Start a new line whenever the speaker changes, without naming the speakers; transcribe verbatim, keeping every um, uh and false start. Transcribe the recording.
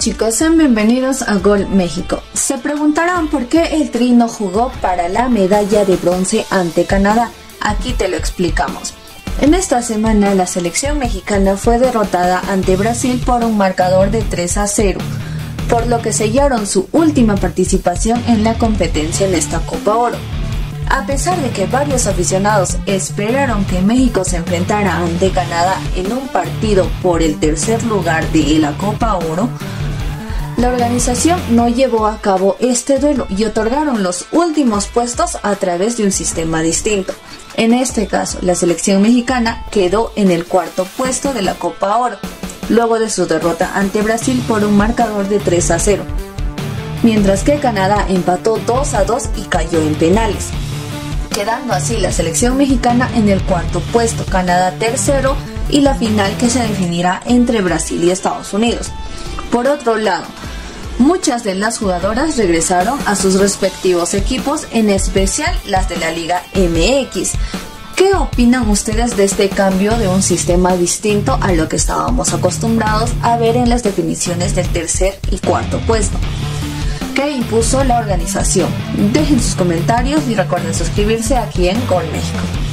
chicos, sean bienvenidos a Gol México. Se preguntarán por qué el Tri no jugó para la medalla de bronce ante Canadá. Aquí te lo explicamos. En esta semana la selección mexicana fue derrotada ante Brasil por un marcador de tres a cero, por lo que sellaron su última participación en la competencia en esta Copa Oro. A pesar de que varios aficionados esperaron que México se enfrentara ante Canadá en un partido por el tercer lugar de la Copa Oro, la organización no llevó a cabo este duelo y otorgaron los últimos puestos a través de un sistema distinto. En este caso, la selección mexicana quedó en el cuarto puesto de la Copa Oro, luego de su derrota ante Brasil por un marcador de tres a cero, mientras que Canadá empató dos a dos y cayó en penales, quedando así la selección mexicana en el cuarto puesto, Canadá tercero y la final que se definirá entre Brasil y Estados Unidos. Por otro lado, muchas de las jugadoras regresaron a sus respectivos equipos, en especial las de la Liga M X. ¿Qué opinan ustedes de este cambio de un sistema distinto a lo que estábamos acostumbrados a ver en las definiciones del tercer y cuarto puesto que impuso la organización? Dejen sus comentarios y recuerden suscribirse aquí en Gol México.